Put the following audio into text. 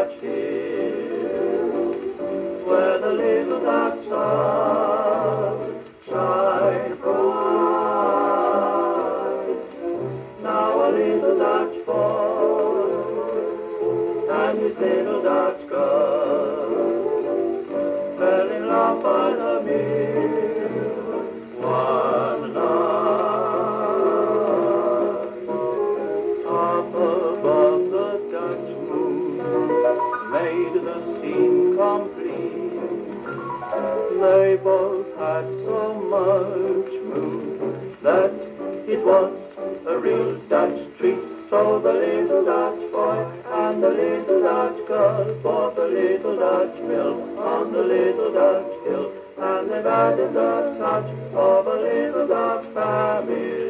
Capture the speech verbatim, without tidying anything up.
Dutch hill, where the little Dutch stars shine bright. Now a little Dutch boy and his little Dutch girl fell in love by the mill one night. Up above the Dutch moon made the scene complete. They both had so much moon that it was a real Dutch treat. So the little Dutch boy and the little Dutch girl bought the little Dutch mill on the little Dutch hill, and they've added the touch of a little Dutch family.